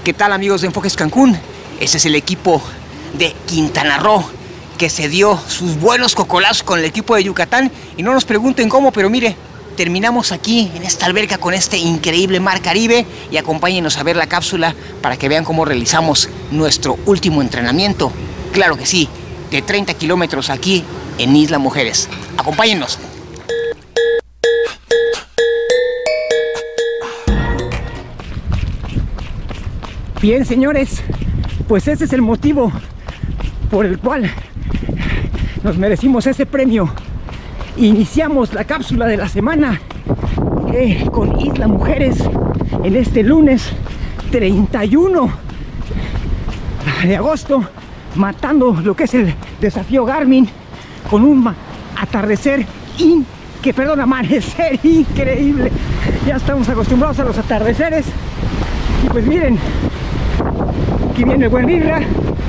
¿Qué tal, amigos de Enfoques Cancún? Ese es el equipo de Quintana Roo que se dio sus buenos cocolazos con el equipo de Yucatán. Y no nos pregunten cómo, pero mire, terminamos aquí en esta alberca con este increíble mar Caribe. Y acompáñenos a ver la cápsula para que vean cómo realizamos nuestro último entrenamiento. Claro que sí, de 30 kilómetros aquí en Isla Mujeres. Acompáñenos. Bien, señores, pues ese es el motivo por el cual nos merecimos ese premio. Iniciamos la cápsula de la semana con Isla Mujeres en este lunes 31 de agosto, matando lo que es el desafío Garmin con un amanecer increíble. Ya estamos acostumbrados a los atardeceres y pues miren, aquí viene el buen Birra,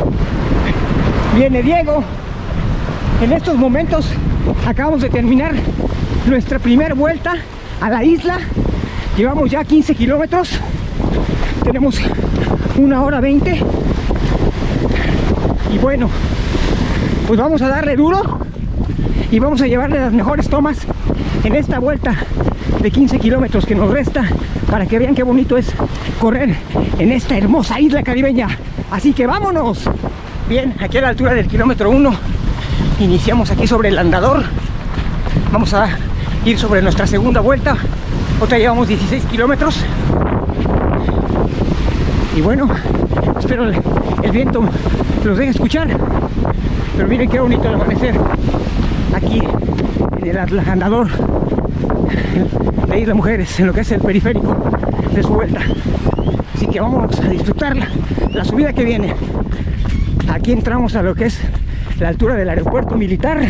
viene Diego. En estos momentos acabamos de terminar nuestra primera vuelta a la isla. Llevamos ya 15 kilómetros, tenemos 1 hora 20 y bueno, pues vamos a darle duro y vamos a llevarle las mejores tomas en esta vuelta de 15 kilómetros que nos resta, para que vean qué bonito es correr en esta hermosa isla caribeña. Así que vámonos. Bien, aquí a la altura del kilómetro 1 iniciamos aquí sobre el andador. Vamos a ir sobre nuestra segunda vuelta. Otra llevamos 16 kilómetros. Y bueno, espero el viento los deje escuchar. Pero miren qué bonito el amanecer aquí en el andador de Isla Mujeres, en lo que es el periférico de su vuelta. Así que vamos a disfrutar la subida que viene. Aquí entramos a lo que es la altura del aeropuerto militar,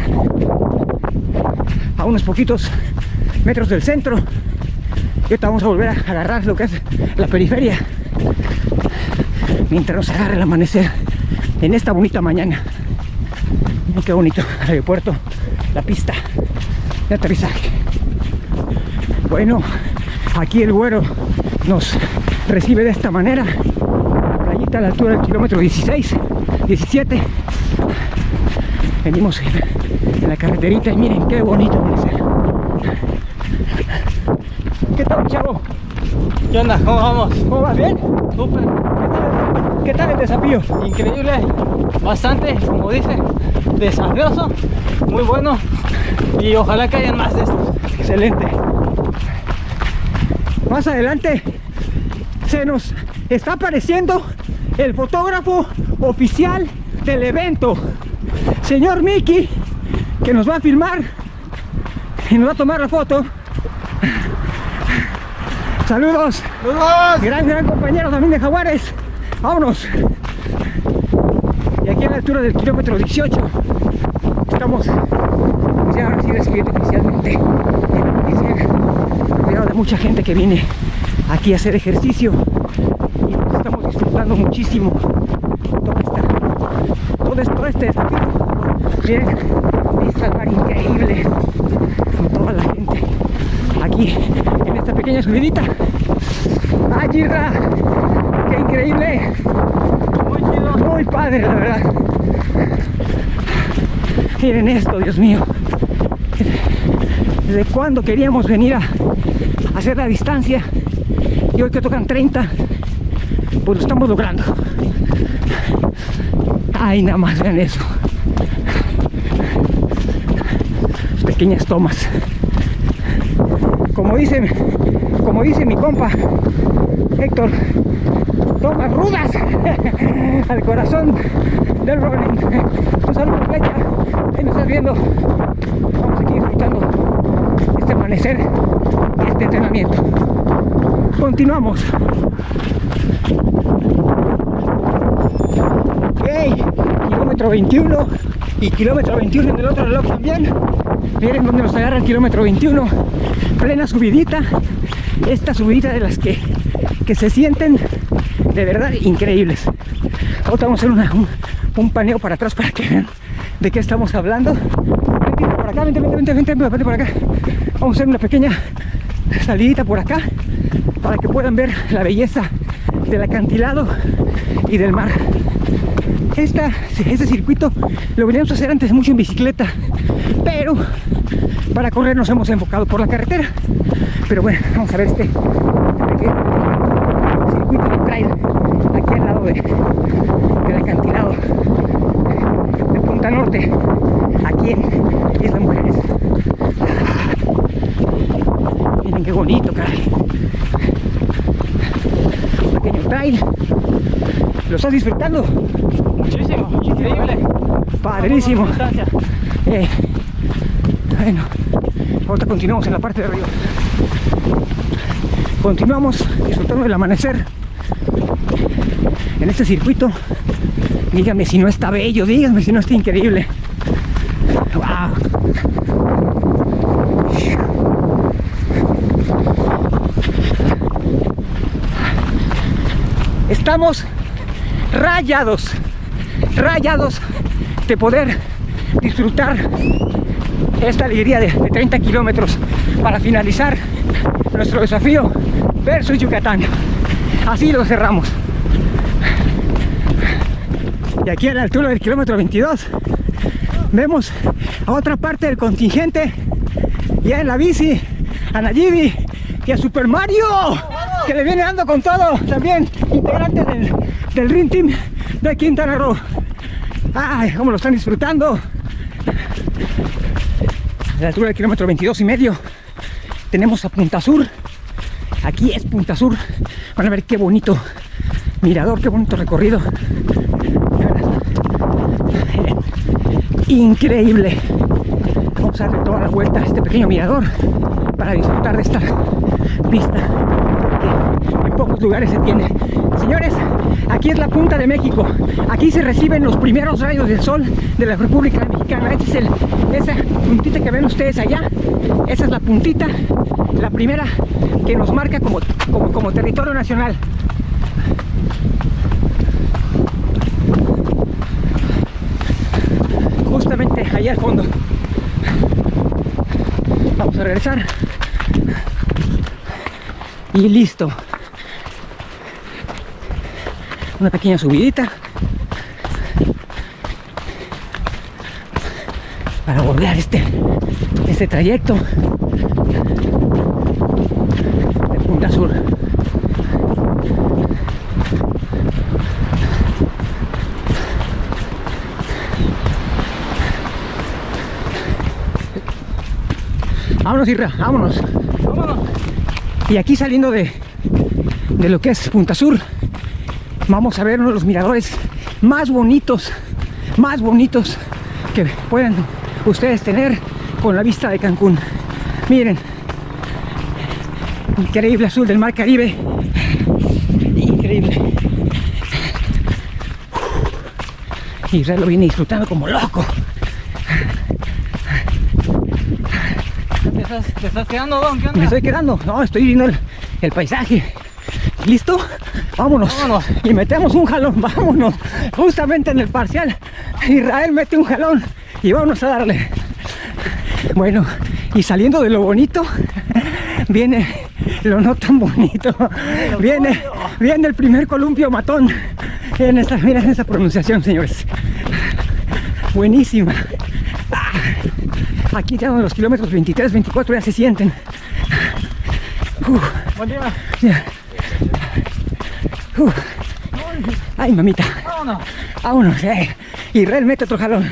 a unos poquitos metros del centro. Y ahorita vamos a volver a agarrar lo que es la periferia mientras nos agarre el amanecer en esta bonita mañana. Miren qué bonito el aeropuerto, la pista de aterrizaje. Bueno, aquí el güero nos recibe de esta manera. La playita a la altura del kilómetro 16, 17. Venimos en la carreterita y miren qué bonito amanecer. ¿Qué tal, chavo? ¿Qué onda? ¿Cómo vamos? ¿Cómo vas? ¿Bien? Súper. ¿Qué tal el desafío? Increíble. Bastante, como dice, desafioso. Muy bueno. Y ojalá que hayan más de estos. Excelente. Más adelante se nos está apareciendo el fotógrafo oficial del evento, señor Mickey, que nos va a filmar y nos va a tomar la foto. Saludos. ¡Saludos! Gran compañero también de Jaguares. Vámonos. Y aquí a la altura del kilómetro 18 estamos ya ahora sí recibiendo oficialmente el amanecer, rodeado de mucha gente que viene aquí a hacer ejercicio, y pues estamos disfrutando muchísimo todo este desafío. Miren, vista al mar increíble con toda la gente aquí en esta pequeña subidita. ¡Ay, Girra! ¡Qué increíble! Muy chido, muy padre, la verdad. Miren esto, Dios mío. ¿Desde cuándo queríamos venir a hacer la distancia? Y hoy que tocan 30, pues lo estamos logrando. Ay, nada más, vean eso. Pequeñas tomas. Como dice mi compa Héctor, tomas rudas al corazón del rolling. Un saludo, flecha. Ahí nos estás viendo. Vamos aquí disfrutando este amanecer y este entrenamiento. Continuamos. Ok, kilómetro 21 y kilómetro 21 en el otro reloj también. Miren dónde nos agarra el kilómetro 21. Plena subidita. Esta subidita de las que se sienten de verdad increíbles. Ahora vamos a hacer un paneo para atrás para que vean de qué estamos hablando. Vente por acá, vente por acá. Vamos a hacer una pequeña salidita por acá para que puedan ver la belleza del acantilado y del mar. Este circuito lo veníamos a hacer antes mucho en bicicleta, pero para correr nos hemos enfocado por la carretera. Pero bueno, vamos a ver este circuito de trail aquí al lado del acantilado de Punta Norte, aquí en Isla Mujeres. Miren qué bonito, caray. Un pequeño trail. ¿Lo estás disfrutando? Muchísimo, increíble. Padrísimo. Bueno, Bueno, ahorita continuamos en la parte de arriba. Continuamos disfrutando del amanecer en este circuito. Díganme si no está bello, díganme si no está increíble. Wow. Estamos rayados de poder disfrutar esta alegría de 30 kilómetros para finalizar nuestro desafío versus Yucatán. Así lo cerramos. Y aquí a la altura del kilómetro 22 vemos a otra parte del contingente, ya en la bici, a Nayibi y a Super Mario, que le viene dando con todo, también integrante del Dream Team de Quintana Roo. Ay, cómo lo están disfrutando. A la altura del kilómetro 22 y medio tenemos a Punta Sur. Aquí es Punta Sur. Van a ver qué bonito mirador, qué bonito recorrido. Increíble. Vamos a darle toda la vuelta a este pequeño mirador para disfrutar de esta vista que en pocos lugares se tiene. Señores, aquí es la punta de México. Aquí se reciben los primeros rayos del sol de la República Mexicana. Esa puntita que ven ustedes allá, esa es la puntita, la primera que nos marca como territorio nacional. Justamente allá al fondo. Vamos a regresar. Y listo. Una pequeña subidita para bordear este trayecto de Punta Sur. Vámonos, Irra, vámonos. vámonos. Y aquí saliendo de lo que es Punta Sur, vamos a ver uno de los miradores más bonitos que puedan ustedes tener con la vista de Cancún. Miren, increíble azul del mar Caribe, increíble. Israel lo viene disfrutando como loco. ¿Te estás quedando, Don? ¿Qué onda? Me estoy quedando, no, estoy viendo el paisaje. ¿Listo? Vámonos. Vámonos. Y metemos un jalón, vámonos. Justamente en el parcial, Israel mete un jalón y vámonos a darle. Bueno, y saliendo de lo bonito, viene lo no tan bonito. Viene el primer columpio matón. Miren esa pronunciación, señores. Buenísima. Aquí ya los kilómetros 23, 24 ya se sienten. Buen día. Ya. Ay, mamita. Vámonos. Vámonos, Israel mete otro jalón.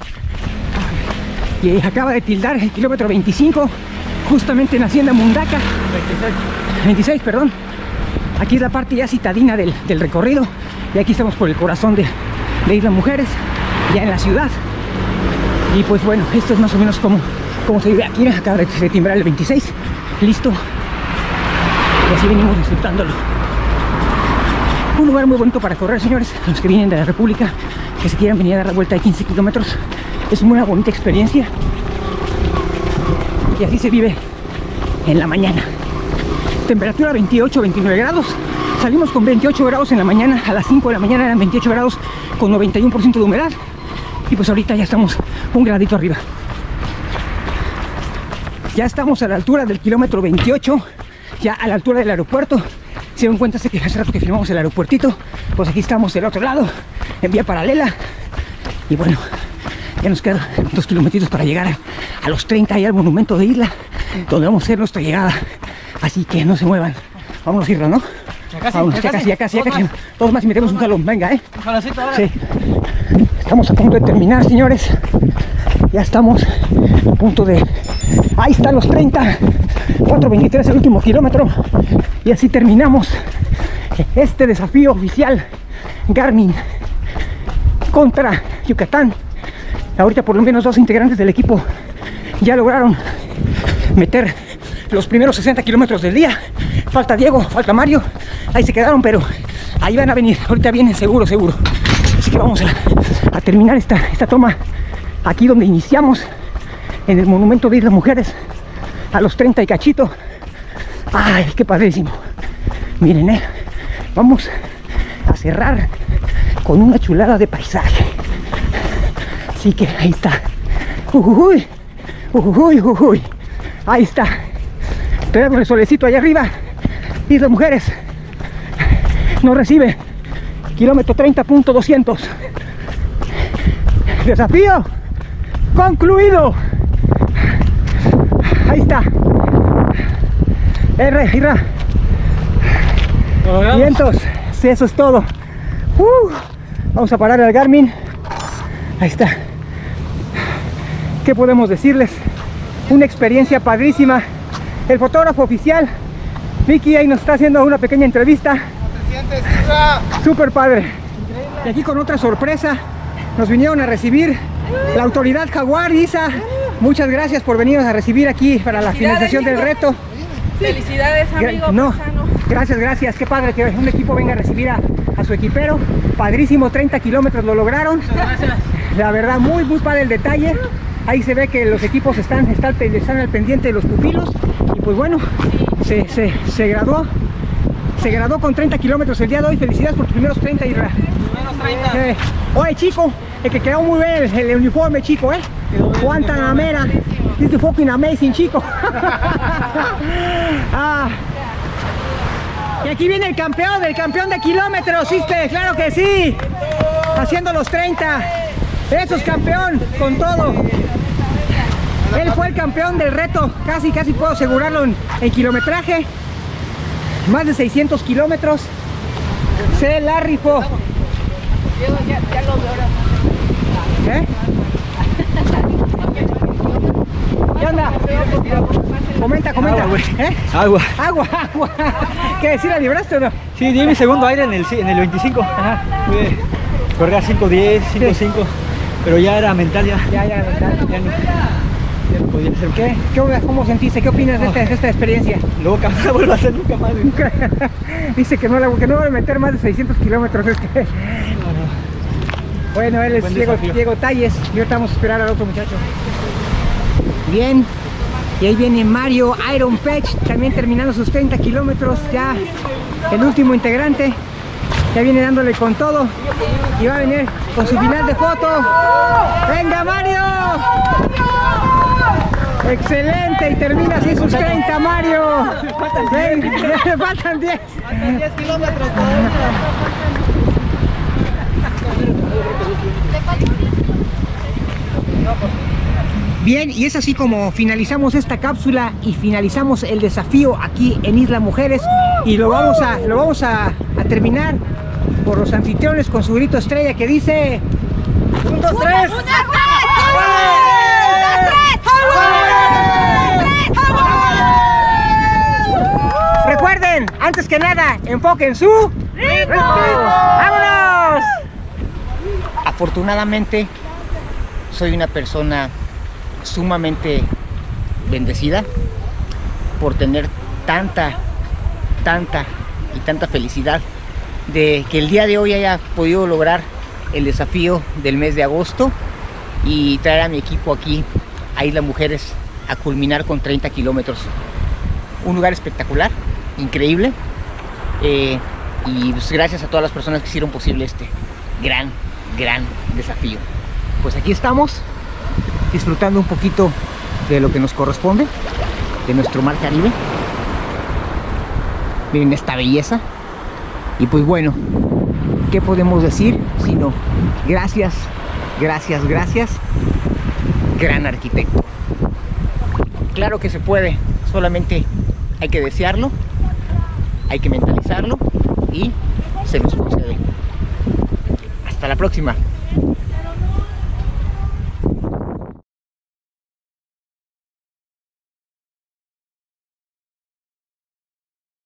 Y acaba de tildar el kilómetro 25, justamente en la hacienda Mundaca. 26, perdón. Aquí es la parte ya citadina del recorrido. Y aquí estamos por el corazón de Isla Mujeres, ya en la ciudad. Y pues bueno, esto es más o menos como se vive aquí. Acaba de timbrar el 26. Listo. Y así venimos disfrutándolo. Un lugar muy bonito para correr, señores. Los que vienen de la República, que se quieran venir a dar la vuelta de 15 kilómetros, es una bonita experiencia. Y así se vive en la mañana. Temperatura 28, 29 grados. Salimos con 28 grados en la mañana. A las 5 de la mañana eran 28 grados con 91% de humedad. Y pues ahorita ya estamos un gradito arriba. Ya estamos a la altura del kilómetro 28, ya a la altura del aeropuerto. se dan cuenta que hace rato que filmamos el aeropuertito, pues aquí estamos del otro lado, en vía paralela. Y bueno, ya nos quedan 2 kilómetros para llegar a los 30 y al monumento de Isla, donde vamos a hacer nuestra llegada. Así que no se muevan. Vámonos a Isla, ¿no? Ya casi. Todos más y metemos un jalón. Venga, Un jaloncito ahora. Sí. Estamos a punto de terminar, señores. Ya estamos a punto de... Ahí están los 30. 4:23 el último kilómetro. Y así terminamos este desafío oficial Garmin contra Yucatán. Ahorita por lo menos 2 integrantes del equipo ya lograron meter los primeros 60 kilómetros del día. Falta Diego, falta Mario. Ahí se quedaron, pero ahí van a venir. Ahorita vienen seguro. Así que vamos a terminar esta toma aquí donde iniciamos, en el monumento de Islas Mujeres, a los 30 y cachito. Ay, qué padrísimo. Miren, vamos a cerrar con una chulada de paisaje. Así que ahí está. Uy. Ahí está. Pegando el solecito allá arriba. Islas Mujeres nos recibe. Kilómetro 30.200. Desafío concluido. Ahí está. Irra. Vientos. Sí, eso es todo. Vamos a parar el Garmin. Ahí está. ¿Qué podemos decirles? Una experiencia padrísima. El fotógrafo oficial, Miki, ahí nos está haciendo una pequeña entrevista. ¿Cómo te sientes, Isra? Súper padre. Y aquí con otra sorpresa, nos vinieron a recibir la autoridad Jaguar. Isa, muchas gracias por venirnos a recibir aquí para la finalización del reto. Felicidades, amigo. Gracias. Qué padre que un equipo venga a recibir a su equipero. Padrísimo, 30 kilómetros lo lograron. Gracias. La verdad, muy padre el detalle. Ahí se ve que los equipos están al pendiente de los pupilos. Y pues bueno, se graduó con 30 kilómetros el día de hoy. Felicidades por tus primeros 30, Isra. Primeros 30. Oye, chico, el que quedó muy bien el uniforme, chico, Guantanamera. This is fucking amazing, chico. Y aquí viene el campeón de kilómetros, ¿viste? Claro que sí. Haciendo los 30. Eso es campeón, con todo. Él fue el campeón del reto, casi puedo asegurarlo en kilometraje. Más de 600 kilómetros. Se la rifó. Ya lo veo. ¿Qué onda? Comenta. Agua. Agua. ¿Qué? ¿Sí la libraste o no? Sí, di mi segundo aire en el 25. Ajá. Corría 5:10, 5:5. Sí. Pero ya era mental, Ya mental. ya no podía hacer. ¿Qué cómo sentiste? ¿Qué opinas de esta experiencia? Luego no vuelvo a hacer nunca más. Dice que no va a meter más de 600 kilómetros. Bueno, él es Diego Talles y ahorita vamos a esperar al otro muchacho. Bien, y ahí viene Mario Iron Patch, también terminando sus 30 kilómetros, ya el último integrante. Ya viene dándole con todo y va a venir con su final de foto. ¡Venga, Mario! ¡Excelente! Y termina así sus 30, Mario. Faltan 10. Faltan 10 kilómetros todavía. Bien, y es así como finalizamos esta cápsula y finalizamos el desafío aquí en Islas Mujeres. Y lo vamos a terminar por los anfitriones con su grito estrella que dice 1, 2, 3. Recuerden, antes que nada, enfoquen su ritmo. ¡Vámonos! Afortunadamente, soy una persona sumamente bendecida por tener tanta felicidad de que el día de hoy haya podido lograr el desafío del mes de agosto y traer a mi equipo aquí a Islas Mujeres a culminar con 30 kilómetros. Un lugar espectacular, increíble, y pues gracias a todas las personas que hicieron posible este gran desafío. Pues aquí estamos disfrutando un poquito de lo que nos corresponde, de nuestro mar Caribe. Miren esta belleza. Y pues bueno, ¿qué podemos decir? Sino gracias, gracias, gracias, gran arquitecto. Claro que se puede, solamente hay que desearlo, hay que mentalizarlo y se nos concede. Hasta la próxima.